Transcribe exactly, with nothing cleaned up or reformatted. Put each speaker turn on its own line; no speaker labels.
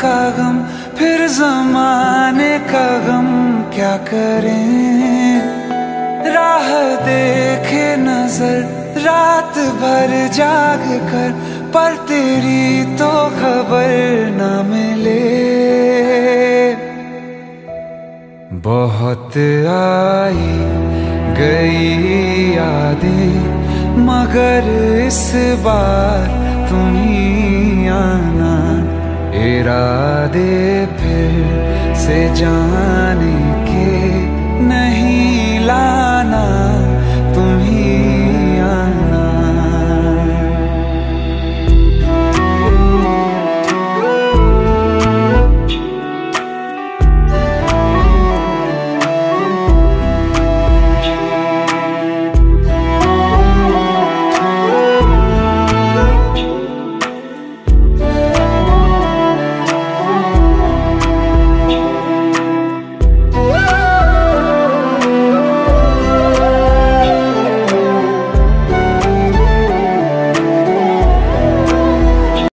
का गम, फिर जमाने का गम क्या करें। राह देखे नजर रात भर जाग कर, पर तेरी तो खबर न मिले। बहुत आई गई यादें, मगर इस बार तुम ही आना। इरादे फिर से जाने